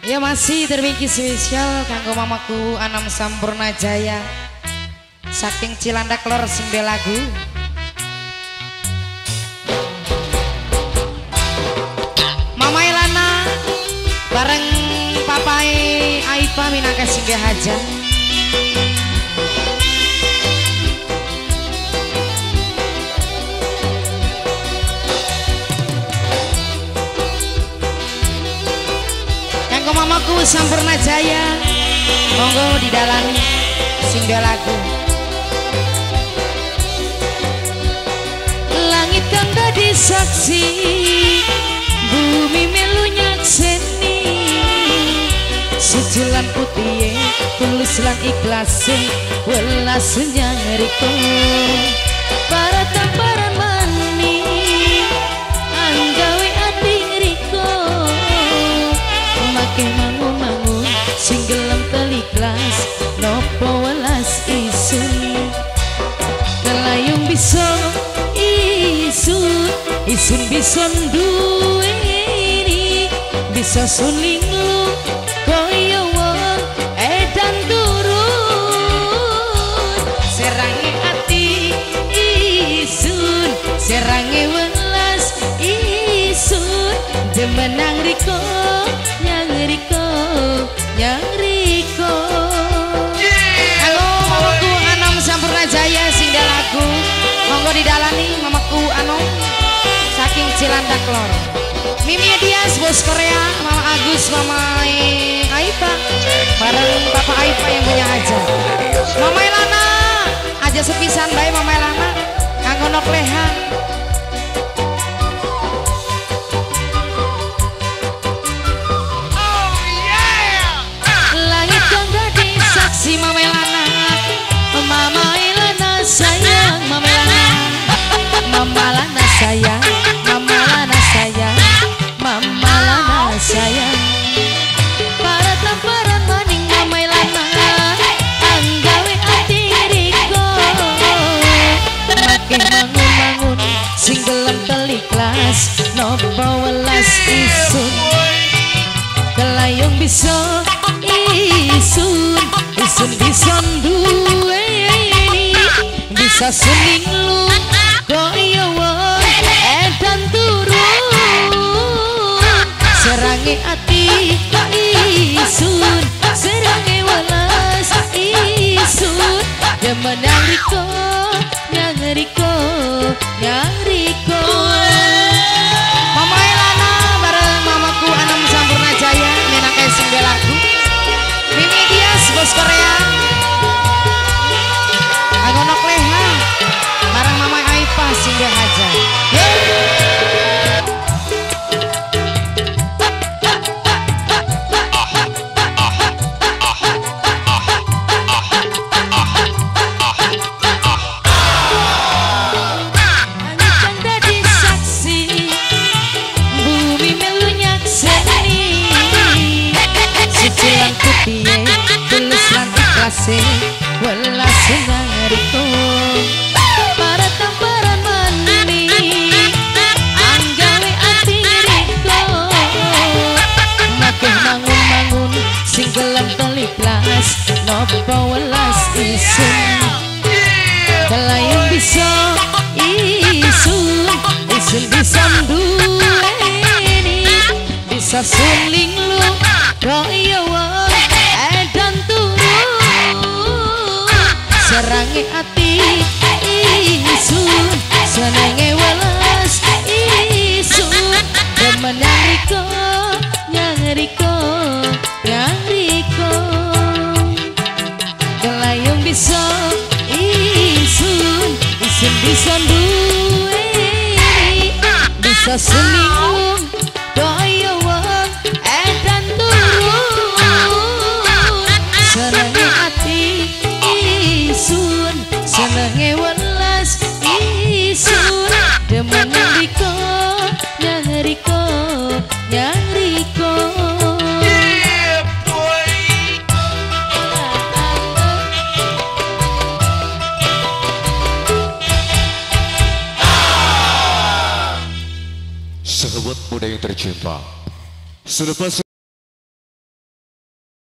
Ya masih terbingki spesial kanggo mamaku Anam Sampurna Jaya saking Cilandak Lor sing lagu. Mama Elana bareng papai Aipa minangka sing haja. Mamaku Sampurna Jaya monggo di dalam singgah lagu. Langit kang dadi saksi, bumi melu nyakseni, sejulan putih tulus lan ikhlas welas nyang riko para tamparan mani anggawe ati riko make mangun-mangun sing gelem teliklas nopo welas isun kelayung bisa isun bisa duweni bisa suling lu koyo wong edan turun serange ati isun serange welas isun demenang riko Nyariko. Halo mamaku Anam Sampurna Jaya sing lagu monggo didalani mamaku Anom saking Cilandak Lor. Mimi Dias bos Korea, Mama Agus, Mama Aipa bareng Papa Aipa yang punya aja. Mama Elana aja sepisan bae Mama Elana kanggo nok leha. Si Mama Elana, Mama Elana sayang, Mama Elana, Mama Elana sayang, Mama Elana sayang, Mama Elana sayang. Para tamparan maning Mama Elana, anggawe ati riko, make mangun-mangun, sing gelem teliklas, nopo welas isun, kelayung bisa isun bisa duweni bisa suling lu koyo wong edan turun serange ati isun serange welas isun demenang riko nyariko Mama Elana bareng mamaku Anam Sampurna Jaya minangka sing lagu. Mimi Dias bos Korea agonok leha bareng Mama Aipa singgah aja. Angin dadi saksi, bumi melu nyakseni, sejulan putih tulus lan ikhlas welas ngariko para tamparan mani anggawe ati riko make mangun-mangun sing gelem teliklas nopo welas isun kelayung bisa isun bisa duweni bisa suling lu koyo wong edan turun serange ati isun senenge welas isun demenang riko nyariko kelayung bisa isun bisa duweni bisa suling koyo wong edan turun senenge ati isun senenge welas isun demenang riko nyariko Sahabat muda yang tercinta, selepas